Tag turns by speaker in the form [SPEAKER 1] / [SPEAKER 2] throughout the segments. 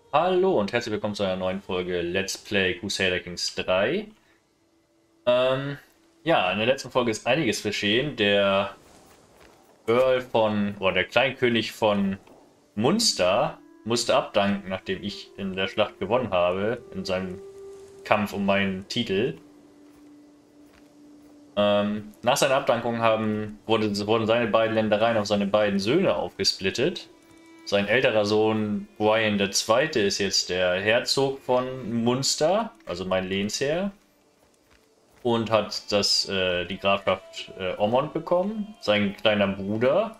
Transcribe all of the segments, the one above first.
[SPEAKER 1] Hallo und herzlich willkommen zu einer neuen Folge Let's Play Crusader Kings 3. Ja, in der letzten Folge ist einiges geschehen. Der der Kleinkönig von Munster musste abdanken, nachdem ich in der Schlacht gewonnen habe, in seinem Kampf um meinen Titel. Nach seiner Abdankung wurden seine beiden Ländereien auf seine beiden Söhne aufgesplittet. Sein älterer Sohn Brian II. Ist jetzt der Herzog von Munster, also mein Lehnsherr, und hat die Grafschaft Ormond bekommen. Sein kleiner Bruder,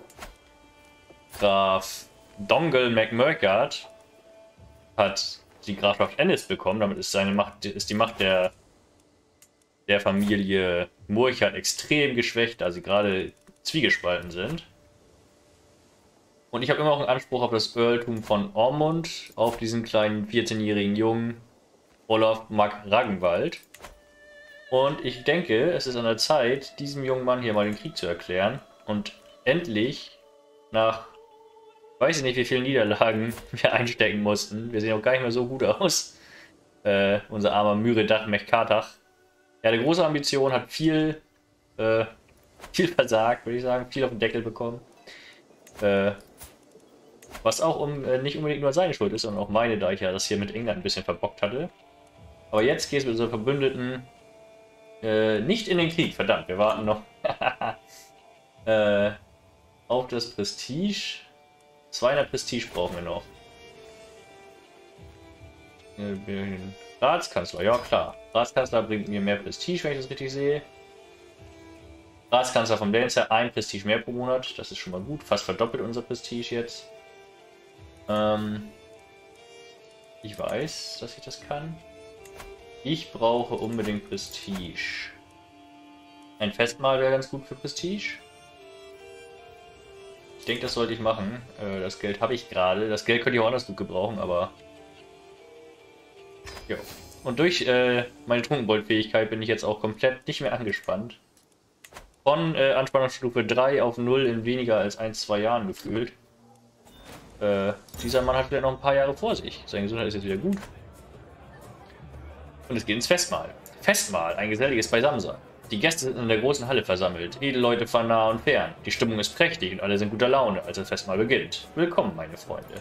[SPEAKER 1] Graf Dongle MacMurchard, hat die Grafschaft Ennis bekommen. Damit ist die Macht der Familie Murchard extrem geschwächt, da sie gerade zwiegespalten sind. Und ich habe immer auch einen Anspruch auf das Earltum von Ormond, auf diesen kleinen 14-jährigen Jungen Olaf Mac Ragnvald. Und ich denke, es ist an der Zeit, diesem jungen Mann hier mal den Krieg zu erklären und endlich nach, weiß ich nicht, wie vielen Niederlagen wir einstecken mussten. Wir sehen auch gar nicht mehr so gut aus. Unser armer Myredach Mechkatach. Er hatte große Ambitionen, hat viel versagt, würde ich sagen, viel auf den Deckel bekommen. Was auch nicht unbedingt nur seine Schuld ist, sondern auch meine, da ich ja das hier mit England ein bisschen verbockt hatte. Aber jetzt geht es mit unseren Verbündeten nicht in den Krieg, verdammt, wir warten noch auf das Prestige. 200 Prestige brauchen wir noch. Ratskanzler, ja klar. Ratskanzler bringt mir mehr Prestige, wenn ich das richtig sehe. Ratskanzler vom Leinster, ein Prestige mehr pro Monat, das ist schon mal gut. Fast verdoppelt unser Prestige jetzt. Ich weiß, dass ich das kann. Ich brauche unbedingt Prestige. Ein Festmahl wäre ganz gut für Prestige. Ich denke, das sollte ich machen. Das Geld habe ich gerade. Das Geld könnte ich auch anders gut gebrauchen, aber... Jo. Und durch meine Trunkenbold-Fähigkeit bin ich jetzt auch komplett nicht mehr angespannt. Von Anspannungsstufe 3 auf 0 in weniger als 1-2 Jahren gefühlt. Dieser Mann hat vielleicht noch ein paar Jahre vor sich. Seine Gesundheit ist jetzt wieder gut. Und es geht ins Festmahl. Festmahl, ein geselliges Beisammensein. Die Gäste sind in der großen Halle versammelt. Edelleute von nah und fern. Die Stimmung ist prächtig und alle sind guter Laune, als das Festmahl beginnt. Willkommen, meine Freunde.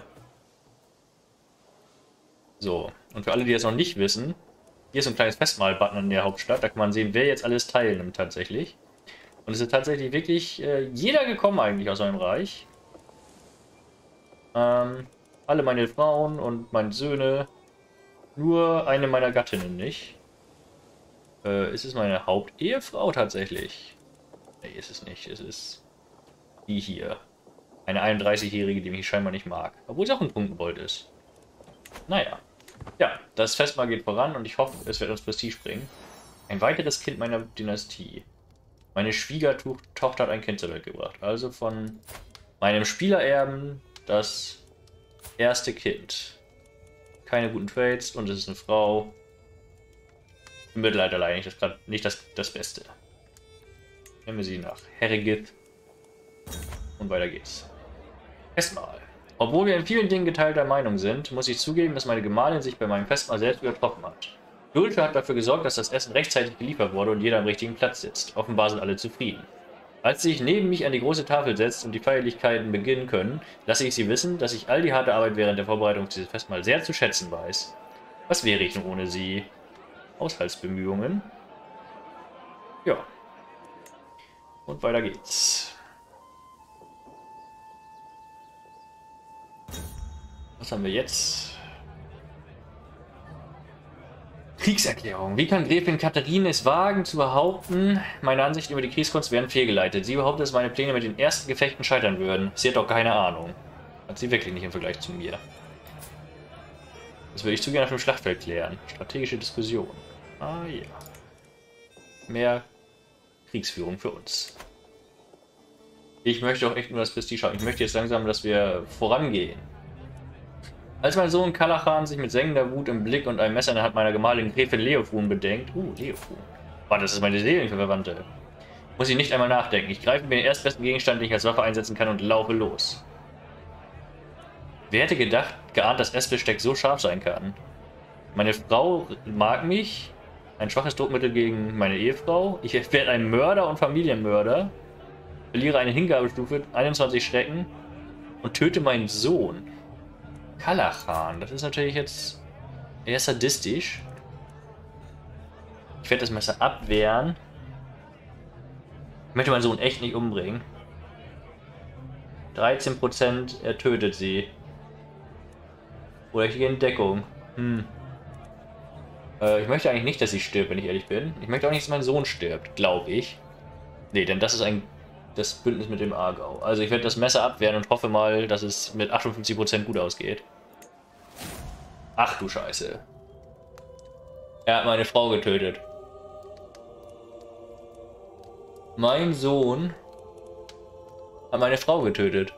[SPEAKER 1] So, und für alle, die das noch nicht wissen, hier ist so ein kleines Festmahl-Button in der Hauptstadt. Da kann man sehen, wer jetzt alles teilnimmt tatsächlich. Und es ist tatsächlich wirklich jeder gekommen eigentlich aus meinem Reich. Alle meine Frauen und meine Söhne. Nur eine meiner Gattinnen nicht. Ist es meine Hauptehefrau tatsächlich? Nee, ist es nicht. Es ist die hier. Eine 31-Jährige, die mich scheinbar nicht mag. Obwohl sie auch ein Trunkenbold ist. Naja. Ja, das Festmahl geht voran und ich hoffe, es wird uns Prestige bringen. Ein weiteres Kind meiner Dynastie. Meine Schwiegertochter hat ein Kind zur Welt gebracht. Also von meinem Spielererben das erste Kind. Keine guten Trades und es ist eine Frau. Im Mittelalter leider nicht das Beste. Nennen wir sie nach Herregith. Und weiter geht's. Festmahl. Obwohl wir in vielen Dingen geteilter Meinung sind, muss ich zugeben, dass meine Gemahlin sich bei meinem Festmahl selbst übertroffen hat. Dulce hat dafür gesorgt, dass das Essen rechtzeitig geliefert wurde und jeder am richtigen Platz sitzt. Offenbar sind alle zufrieden. Als sie sich neben mich an die große Tafel setzt und die Feierlichkeiten beginnen können, lasse ich sie wissen, dass ich all die harte Arbeit während der Vorbereitung dieses Festmahl sehr zu schätzen weiß. Was wäre ich nun ohne sie? Haushaltsbemühungen. Ja. Und weiter geht's. Was haben wir jetzt? Kriegserklärung. Wie kann Gräfin Katharine es wagen zu behaupten, meine Ansichten über die Kriegskunst wären fehlgeleitet? Sie behauptet, dass meine Pläne mit den ersten Gefechten scheitern würden. Sie hat doch keine Ahnung. Hat sie wirklich nicht im Vergleich zu mir. Das würde ich zu gerne auf dem Schlachtfeld klären. Strategische Diskussion. Ah ja. Mehr Kriegsführung für uns. Ich möchte auch echt nur das Prestige haben. Ich möchte jetzt langsam, dass wir vorangehen. Als mein Sohn Kalachan sich mit sengender Wut im Blick und einem Messer in der Hand meiner Gemahlin Gräfin Leofun bedenkt. Leofun. Warte, das ist meine Seelenverwandte. Muss ich nicht einmal nachdenken. Ich greife mir den erstbesten Gegenstand, den ich als Waffe einsetzen kann und laufe los. Wer hätte gedacht, geahnt, dass Essbesteck so scharf sein kann. Meine Frau mag mich. Ein schwaches Druckmittel gegen meine Ehefrau. Ich werde ein Mörder und Familienmörder. Verliere eine Hingabestufe, 21 Schrecken. Und töte meinen Sohn. Kalachan, das ist natürlich jetzt eher sadistisch. Ich werde das Messer abwehren. Ich möchte meinen Sohn echt nicht umbringen. 13%, er tötet sie. Oder ich gehe in Deckung. Ich möchte eigentlich nicht, dass sie stirbt, wenn ich ehrlich bin. Ich möchte auch nicht, dass mein Sohn stirbt, glaube ich. Nee, denn das ist das Bündnis mit dem Aargau. Also ich werde das Messer abwehren und hoffe mal, dass es mit 58% gut ausgeht. Ach du Scheiße. Er hat meine Frau getötet. Mein Sohn hat meine Frau getötet.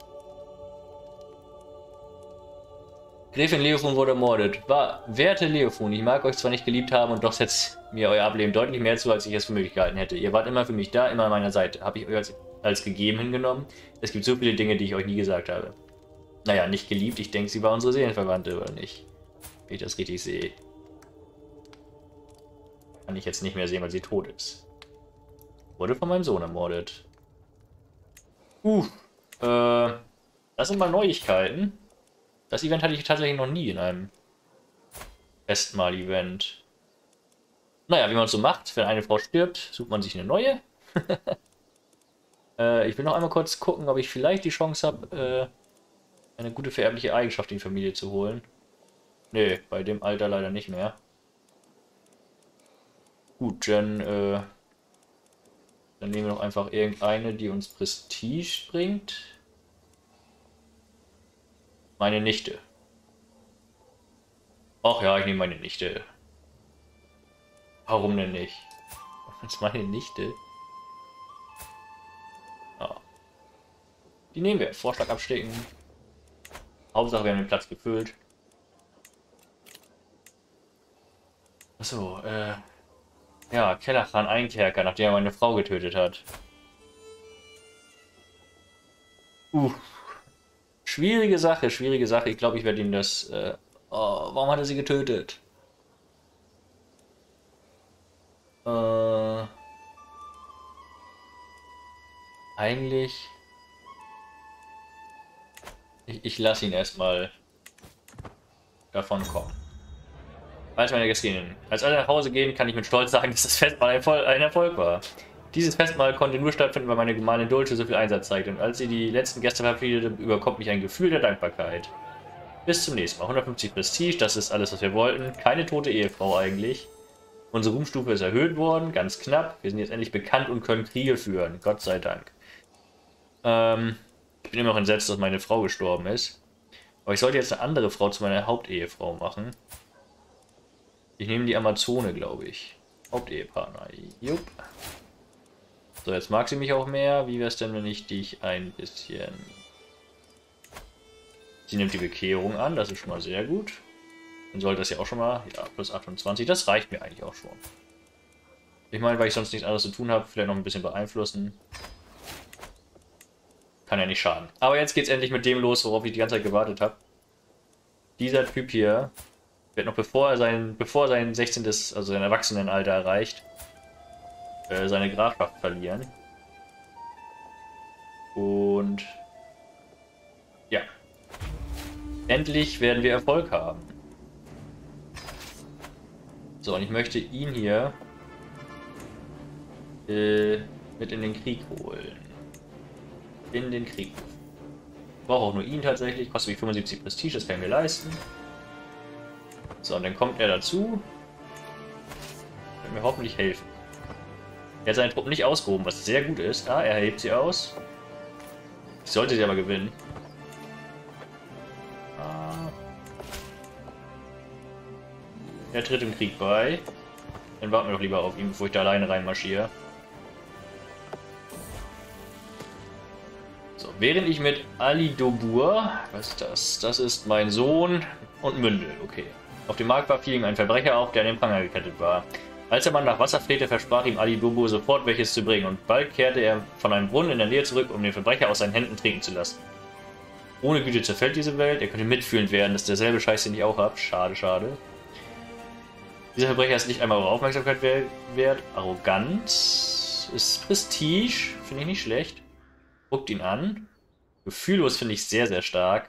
[SPEAKER 1] Gräfin Leofun wurde ermordet. Werte Leofun, ich mag euch zwar nicht geliebt haben und doch setzt mir euer Ableben deutlich mehr zu, als ich es für möglich gehalten hätte. Ihr wart immer für mich da, immer an meiner Seite. Habe ich euch als gegeben hingenommen? Es gibt so viele Dinge, die ich euch nie gesagt habe. Naja, nicht geliebt, ich denke, sie war unsere Seelenverwandte, oder nicht? Wenn ich das richtig sehe. Kann ich jetzt nicht mehr sehen, weil sie tot ist. Wurde von meinem Sohn ermordet. Das sind mal Neuigkeiten. Das Event hatte ich tatsächlich noch nie in einem Festmahl-Event. Naja, wie man es so macht, wenn eine Frau stirbt, sucht man sich eine neue. Ich will noch einmal kurz gucken, ob ich vielleicht die Chance habe, eine gute vererbliche Eigenschaft in die Familie zu holen. Nee, bei dem Alter leider nicht mehr. Gut, dann nehmen wir noch einfach irgendeine, die uns Prestige bringt. Meine Nichte. Ach ja, ich nehme meine Nichte. Warum denn nicht? Das ist meine Nichte. Ja. Die nehmen wir. Vorschlag abstecken. Hauptsache, wir haben den Platz gefüllt. Achso, ja, Kellerchan Einkerker, nachdem er meine Frau getötet hat. Schwierige Sache, schwierige Sache. Ich glaube, ich werde ihm das... Oh, warum hat er sie getötet? Eigentlich... Ich lasse ihn erstmal davon kommen. Als meine Gästinnen. Als alle nach Hause gehen, kann ich mit Stolz sagen, dass das Festmahl ein Erfolg war. Dieses Festmahl konnte nur stattfinden, weil meine Gemahlin Dulce so viel Einsatz zeigte. Und als sie die letzten Gäste verabschiedete, überkommt mich ein Gefühl der Dankbarkeit. Bis zum nächsten Mal. 150 Prestige, das ist alles, was wir wollten. Keine tote Ehefrau eigentlich. Unsere Ruhmstufe ist erhöht worden, ganz knapp. Wir sind jetzt endlich bekannt und können Kriege führen. Gott sei Dank. Ich bin immer noch entsetzt, dass meine Frau gestorben ist. Aber ich sollte jetzt eine andere Frau zu meiner Hauptehefrau machen. Ich nehme die Amazone, glaube ich. Hauptehepartner. Jupp. So, jetzt mag sie mich auch mehr. Wie wäre es denn, wenn ich dich ein bisschen... Sie nimmt die Bekehrung an, das ist schon mal sehr gut. Dann sollte das ja auch schon mal... Ja, plus 28, das reicht mir eigentlich auch schon. Ich meine, weil ich sonst nichts anderes zu tun habe, vielleicht noch ein bisschen beeinflussen. Kann ja nicht schaden. Aber jetzt geht's endlich mit dem los, worauf ich die ganze Zeit gewartet habe. Dieser Typ hier wird noch bevor er sein 16., also sein Erwachsenenalter erreicht, seine Grafschaft verlieren. Und ja. Endlich werden wir Erfolg haben. So, und ich möchte ihn hier mit in den Krieg holen. In den Krieg. Ich brauche auch nur ihn tatsächlich. Kostet mich 75 Prestige, das kann ich mir leisten. So, und dann kommt er dazu. Wird mir hoffentlich helfen. Er hat seine Truppen nicht ausgehoben, was sehr gut ist. Ah, er hebt sie aus. Ich sollte sie aber gewinnen. Ah. Er tritt im Krieg bei. Dann warten wir doch lieber auf ihn, bevor ich da alleine reinmarschiere. So, während ich mit Ali Dobur, was ist das? Das ist mein Sohn und Mündel, okay. Auf dem Markt war, fiel ihm ein Verbrecher auf, der an den Pranger gekettet war. Als der Mann nach Wasser flehte, versprach ihm Ali Dobur sofort welches zu bringen und bald kehrte er von einem Brunnen in der Nähe zurück, um den Verbrecher aus seinen Händen trinken zu lassen. Ohne Güte zerfällt diese Welt. Er könnte mitfühlend werden. Das ist derselbe Scheiß, den ich auch habe. Schade, schade. Dieser Verbrecher ist nicht einmal eure Aufmerksamkeit wert. Arroganz ist Prestige. Finde ich nicht schlecht. Guckt ihn an. Gefühllos finde ich sehr, sehr stark.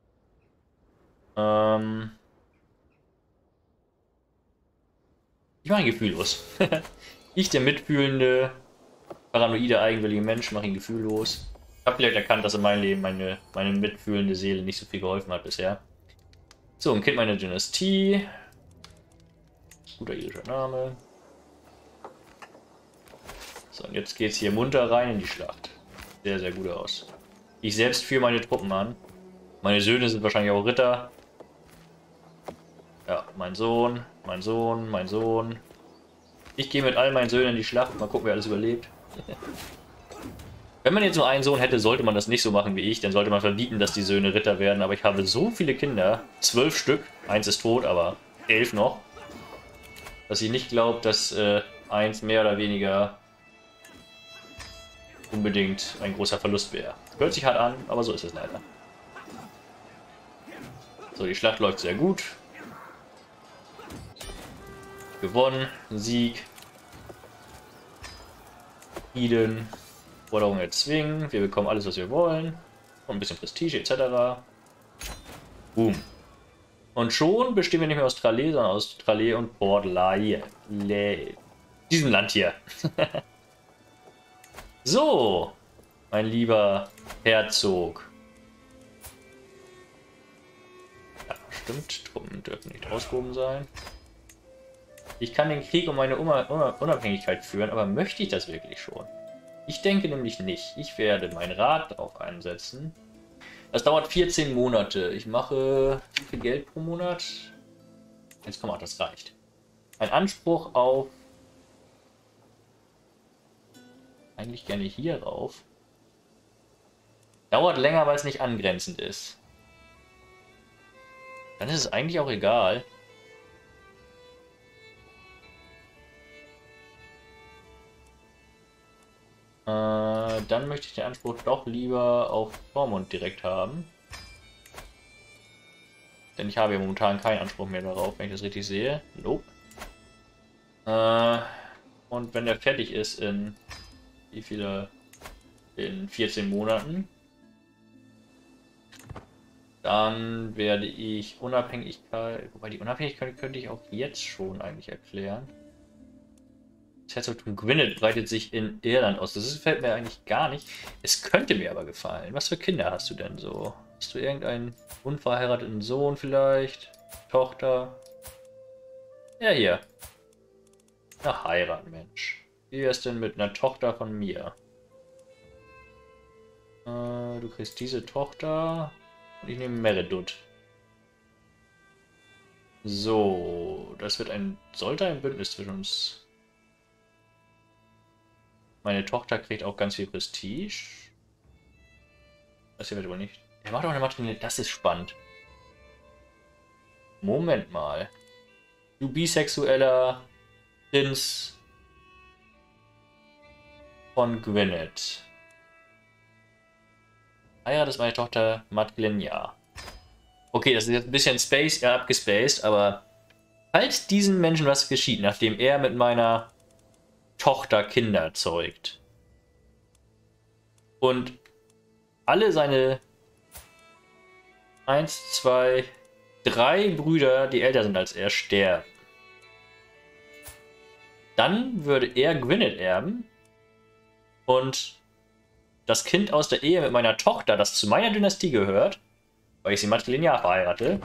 [SPEAKER 1] Ich mache ihn gefühllos. Ich, der mitfühlende, paranoide, eigenwillige Mensch, mache ihn gefühllos. Ich habe vielleicht erkannt, dass in meinem Leben meine mitfühlende Seele nicht so viel geholfen hat bisher. So, ein Kind meiner Dynastie. Guter irischer Name. So, und jetzt geht's hier munter rein in die Schlacht. Sehr, sehr gut aus. Ich selbst führe meine Truppen an. Meine Söhne sind wahrscheinlich auch Ritter. Ja, mein Sohn, mein Sohn, mein Sohn. Ich gehe mit all meinen Söhnen in die Schlacht. Mal gucken, wer alles überlebt. Wenn man jetzt nur einen Sohn hätte, sollte man das nicht so machen wie ich. Dann sollte man verbieten, dass die Söhne Ritter werden. Aber ich habe so viele Kinder. 12 Stück. Eins ist tot, aber 11 noch. Dass ich nicht glaube, dass eins mehr oder weniger unbedingt ein großer Verlust wäre. Hört sich hart an, aber so ist es leider. So, die Schlacht läuft sehr gut. Gewonnen, Sieg. Frieden. Forderungen erzwingen. Wir bekommen alles, was wir wollen. Und ein bisschen Prestige etc. Boom. Und schon bestehen wir nicht mehr aus Tralee, sondern aus Tralee und Port Laie. Diesem Land hier. So, mein lieber Herzog. Ja, stimmt. Truppen dürfen nicht ausgehoben sein. Ich kann den Krieg um meine Unabhängigkeit führen, aber möchte ich das wirklich schon? Ich denke nämlich nicht. Ich werde mein Rat darauf einsetzen. Das dauert 14 Monate. Ich mache wie viel Geld pro Monat? 1,8, das reicht. Ein Anspruch auf... Eigentlich gerne hier rauf. Dauert länger, weil es nicht angrenzend ist. Dann ist es eigentlich auch egal. Dann möchte ich den Anspruch doch lieber auf Vormund direkt haben. Denn ich habe ja momentan keinen Anspruch mehr darauf, wenn ich das richtig sehe. Nope. Und wenn der fertig ist in... Wie viele? In 14 Monaten. Dann werde ich Unabhängigkeit... Wobei die Unabhängigkeit könnte ich auch jetzt schon eigentlich erklären. Das Herzogtum Gwynedd breitet sich in Irland aus. Das gefällt mir eigentlich gar nicht. Es könnte mir aber gefallen. Was für Kinder hast du denn so? Hast du irgendeinen unverheirateten Sohn vielleicht? Tochter? Ja, hier. Na, heiraten, Mensch. Wie wär's denn mit einer Tochter von mir? Du kriegst diese Tochter und ich nehme Meredith. So, das wird sollte ein Bündnis zwischen uns. Meine Tochter kriegt auch ganz viel Prestige. Das hier wird wohl nicht. Er macht auch eine Matrine. Das ist spannend. Moment mal. Du bisexueller Prinz von Gwynedd. Heiratest meine Tochter Madglenia. Okay, das ist jetzt ein bisschen abgespaced, aber falls diesen Menschen was geschieht, nachdem er mit meiner Tochter Kinder zeugt und alle seine 1, 2, 3 Brüder, die älter sind als er, sterben, dann würde er Gwynedd erben und das Kind aus der Ehe mit meiner Tochter, das zu meiner Dynastie gehört, weil ich sie matrilinear verheirate.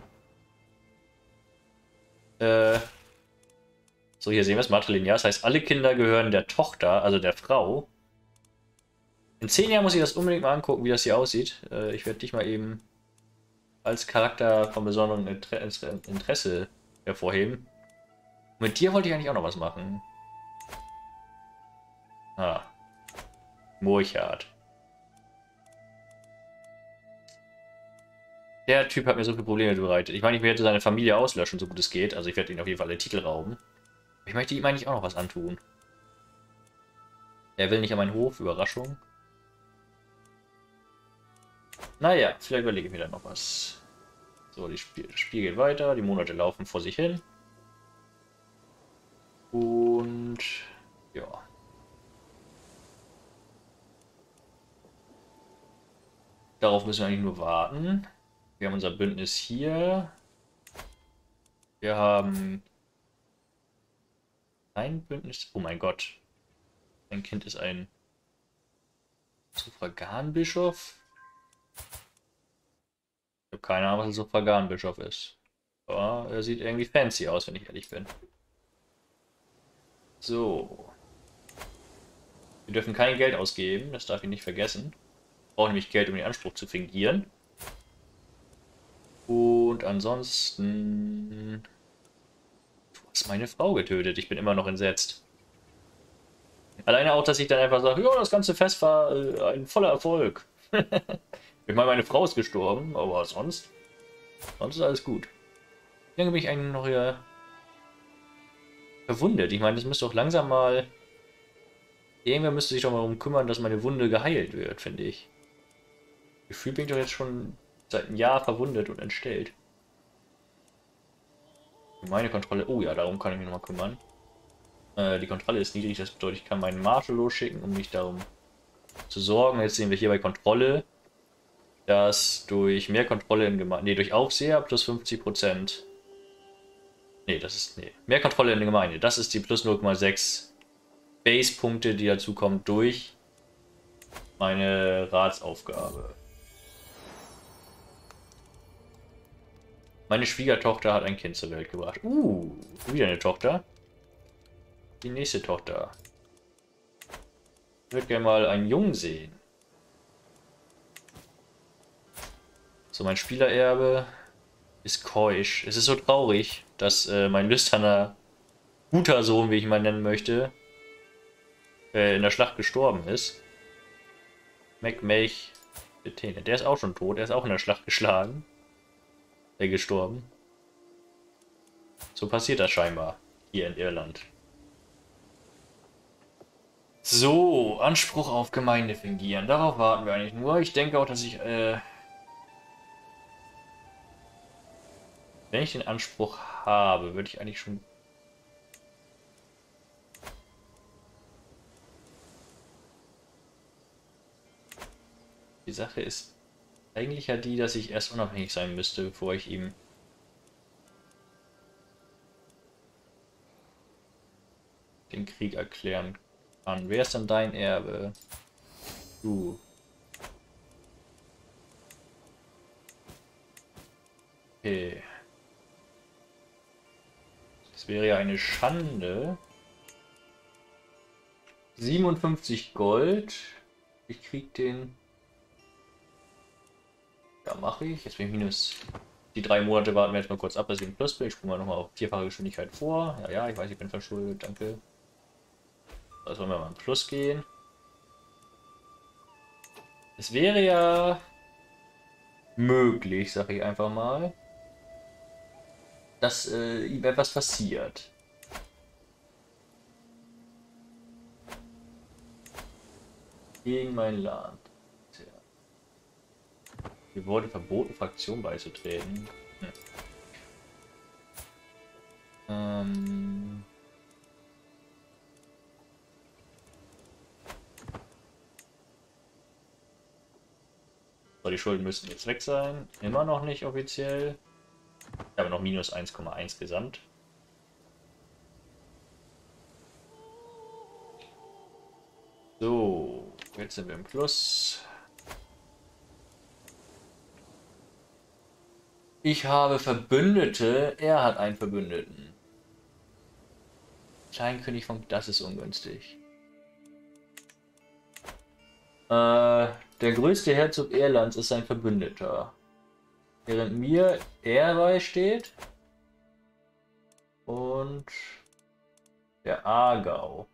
[SPEAKER 1] So, hier sehen wir es, matrilinear. Das heißt, alle Kinder gehören der Tochter, also der Frau. In 10 Jahren muss ich das unbedingt mal angucken, wie das hier aussieht. Ich werde dich mal eben als Charakter von besonderem Interesse hervorheben. Mit dir wollte ich eigentlich auch noch was machen. Ah. Murchard. Der Typ hat mir so viele Probleme bereitet. Ich meine, ich werde seine Familie auslöschen, so gut es geht. Also ich werde ihn auf jeden Fall alle Titel rauben. Ich möchte ihm eigentlich auch noch was antun. Er will nicht an meinen Hof. Überraschung. Naja, vielleicht überlege ich mir dann noch was. So, das Spiel geht weiter, die Monate laufen vor sich hin. Und ja. Darauf müssen wir eigentlich nur warten. Wir haben unser Bündnis hier. Wir haben ein Bündnis. Oh mein Gott. Mein Kind ist ein Suffraganbischof. Ich habe keine Ahnung, was ein Suffraganbischof ist. Aber er sieht irgendwie fancy aus, wenn ich ehrlich bin. So. Wir dürfen kein Geld ausgeben, das darf ich nicht vergessen. Wir brauchen nämlich Geld, um den Anspruch zu fingieren. Und ansonsten... Du hast meine Frau getötet, ich bin immer noch entsetzt. Alleine auch, dass ich dann einfach sage, ja, das ganze Fest war ein voller Erfolg. Ich meine, meine Frau ist gestorben, aber sonst ist alles gut. Wie lange bin ich eigentlich noch hier verwundet? Ich meine, das müsste doch langsam mal... Irgendwer müsste sich doch mal darum kümmern, dass meine Wunde geheilt wird, finde ich. Gefühlt bin ich doch jetzt schon seit einem Jahr verwundet und entstellt. Meine Kontrolle... Oh ja, darum kann ich mich nochmal kümmern. Die Kontrolle ist niedrig, das bedeutet, ich kann meinen Marshal losschicken, um mich darum zu sorgen. Jetzt sehen wir hier bei Kontrolle, dass durch mehr Kontrolle in Gemeinde... Ne, durch Aufseher plus 50%. Ne, das ist... Ne, mehr Kontrolle in der Gemeinde. Das ist die plus 0,6 Base-Punkte, die dazu kommen durch meine Ratsaufgabe. Meine Schwiegertochter hat ein Kind zur Welt gebracht. Wieder eine Tochter. Die nächste Tochter. Ich würde gerne mal einen Jungen sehen. So, mein Spielererbe ist keusch. Es ist so traurig, dass mein lüsterner, guter Sohn, wie ich ihn mal nennen möchte, in der Schlacht gestorben ist. MacMake Bethene. Der ist auch schon tot. Der ist auch in der Schlacht geschlagen. Gestorben. So passiert das scheinbar hier in Irland. So, Anspruch auf Gemeinde fingieren. Darauf warten wir eigentlich nur. Ich denke auch, dass ich, wenn ich den Anspruch habe, würde ich eigentlich schon... Die Sache ist eigentlich ja die, dass ich erst unabhängig sein müsste, bevor ich ihm den Krieg erklären kann. Wer ist denn dein Erbe? Du. Okay. Das wäre ja eine Schande. 57 Gold. Ich krieg den... Ja, mache ich. Jetzt bin ich minus... Die 3 Monate warten wir jetzt mal kurz ab, dass ich im Plus bin. Ich springe mal nochmal auf 4-fache Geschwindigkeit vor. Ja, ich weiß, ich bin verschuldet. Danke. Also wollen wir mal im Plus gehen. Es wäre ja möglich, sage ich einfach mal, dass ihm etwas passiert. Gegen mein Land. Tja. Mir wurde verboten, Fraktion beizutreten. So, die Schulden müssen jetzt weg sein. Immer noch nicht offiziell. Ich habe noch minus 1,1 gesamt. So, jetzt sind wir im Plus. Ich habe Verbündete. Er hat einen Verbündeten. Kleinkönig von... Das ist ungünstig. Der größte Herzog Irlands ist sein Verbündeter. Während mir er beisteht. Und der Aargau.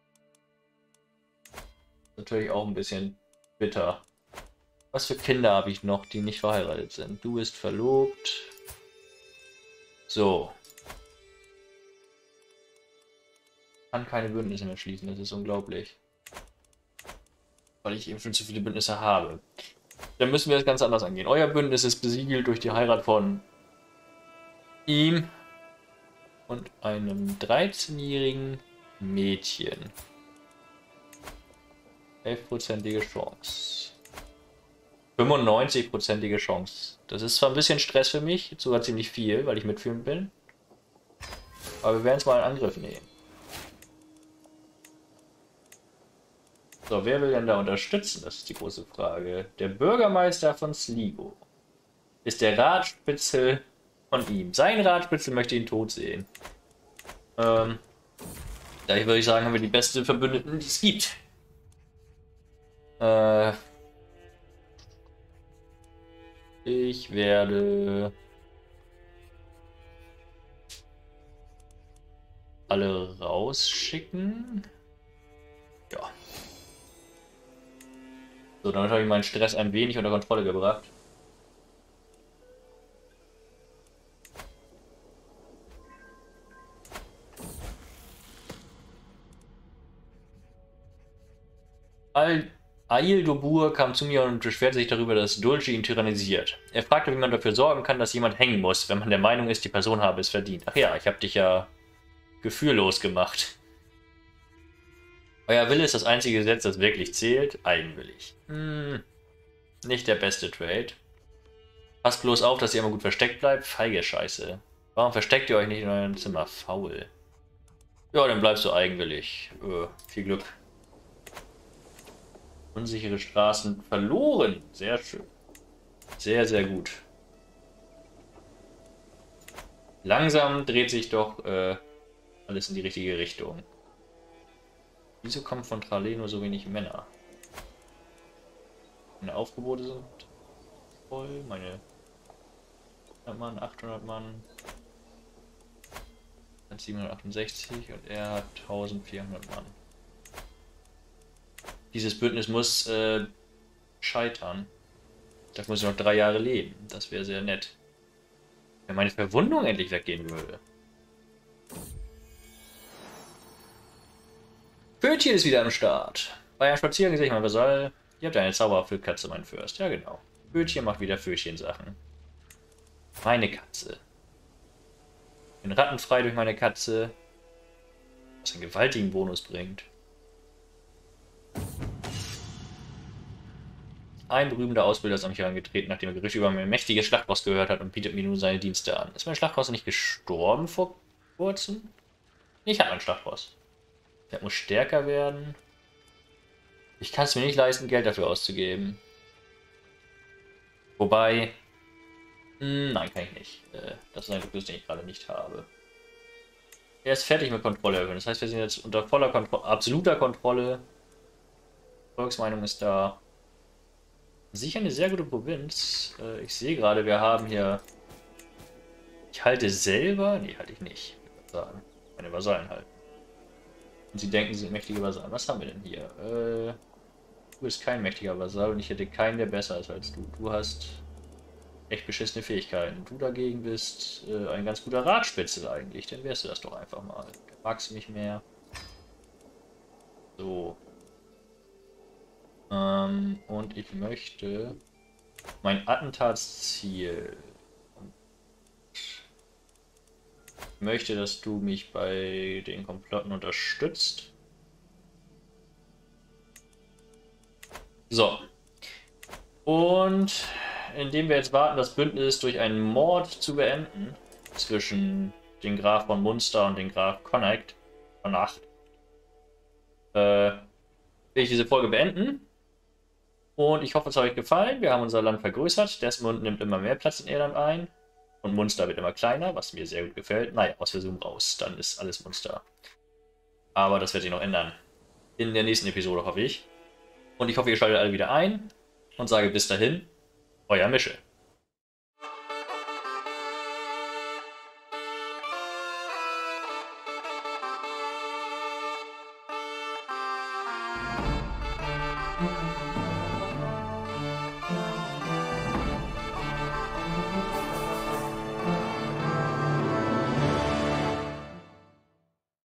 [SPEAKER 1] Natürlich auch ein bisschen bitter. Was für Kinder habe ich noch, die nicht verheiratet sind? Du bist verlobt. So. Kann keine Bündnisse mehr schließen, das ist unglaublich. Weil ich eben schon zu viele Bündnisse habe. Dann müssen wir das ganz anders angehen. Euer Bündnis ist besiegelt durch die Heirat von ihm und einem 13-jährigen Mädchen. 11%ige Chance. 95%ige Chance. Das ist zwar ein bisschen Stress für mich, sogar ziemlich viel, weil ich mitfühlend bin. Aber wir werden es mal in Angriff nehmen. So, wer will denn da unterstützen? Das ist die große Frage. Der Bürgermeister von Sligo ist der Radspitzel von ihm. Sein Radspitzel möchte ihn tot sehen. Da würde ich sagen, haben wir die beste Verbündeten, die es gibt. Ich werde alle rausschicken. Ja. So, damit habe ich meinen Stress ein wenig unter Kontrolle gebracht. Aildobur kam zu mir und beschwerte sich darüber, dass Dulce ihn tyrannisiert. Er fragte, wie man dafür sorgen kann, dass jemand hängen muss, wenn man der Meinung ist, die Person habe es verdient. Ach ja, ich habe dich ja gefühllos gemacht. Euer Wille ist das einzige Gesetz, das wirklich zählt. Eigenwillig. Nicht der beste Trade. Passt bloß auf, dass ihr immer gut versteckt bleibt. Feige Scheiße. Warum versteckt ihr euch nicht in eurem Zimmer? Faul. Ja, dann bleibst du eigenwillig. Viel Glück. Unsichere Straßen verloren. Sehr schön. Sehr, sehr gut. Langsam dreht sich doch alles in die richtige Richtung. Wieso kommen von Tralé nur so wenig Männer? Meine Aufgebote sind voll. Meine 100 Mann, 800 Mann. 768 und er hat 1400 Mann. Dieses Bündnis muss scheitern. Das muss ich noch 3 Jahre leben. Das wäre sehr nett. Wenn meine Verwundung endlich weggehen würde. Pfötchen ist wieder am Start. Bei einem Spaziergang sehe ich mein Vasall. Ihr habt eine zauberhafte Katze, mein Fürst. Ja, genau. Pfötchen macht wieder Pfötchen-Sachen. Meine Katze. Ich bin rattenfrei durch meine Katze. Was einen gewaltigen Bonus bringt. Ein berühmter Ausbilder ist an mich herangetreten, nachdem er Gerüchte über mein mächtiges Schlachtboss gehört hat und bietet mir nun seine Dienste an. Ist mein Schlachtboss nicht gestorben vor kurzem? Ich habe einen Schlachtboss. Der muss stärker werden. Ich kann es mir nicht leisten, Geld dafür auszugeben. Wobei... nein, kann ich nicht. Das ist ein Luxus, den ich gerade nicht habe. Er ist fertig mit Kontrolle erhöhen. Das heißt, wir sind jetzt unter voller Kontrolle, absoluter Kontrolle. Volksmeinung ist da. Sicher eine sehr gute Provinz. Ich sehe gerade, wir haben hier... Ich halte selber... Nee, halte ich nicht. Ich würde sagen. Meine Vasallen halten. Und sie denken, sie sind mächtige Vasallen. Was haben wir denn hier? Du bist kein mächtiger Vasall und ich hätte keinen, der besser ist als du. Du hast echt beschissene Fähigkeiten. Du dagegen bist ein ganz guter Radspitzel eigentlich. Dann wärst du das doch einfach mal. Du magst mich mehr. So. Und ich möchte mein Attentatsziel. Ich möchte, dass du mich bei den Komplotten unterstützt. So. Und indem wir jetzt warten, das Bündnis durch einen Mord zu beenden, zwischen den Graf von Munster und den Graf Connacht, will ich diese Folge beenden. Und ich hoffe, es hat euch gefallen. Wir haben unser Land vergrößert. Desmond nimmt immer mehr Platz in Irland ein. Und Munster wird immer kleiner, was mir sehr gut gefällt. Naja, aus Versum raus. Dann ist alles Munster. Aber das wird sich noch ändern. In der nächsten Episode, hoffe ich. Und ich hoffe, ihr schaltet alle wieder ein. Und sage bis dahin, euer Mische.
[SPEAKER 2] Mhm.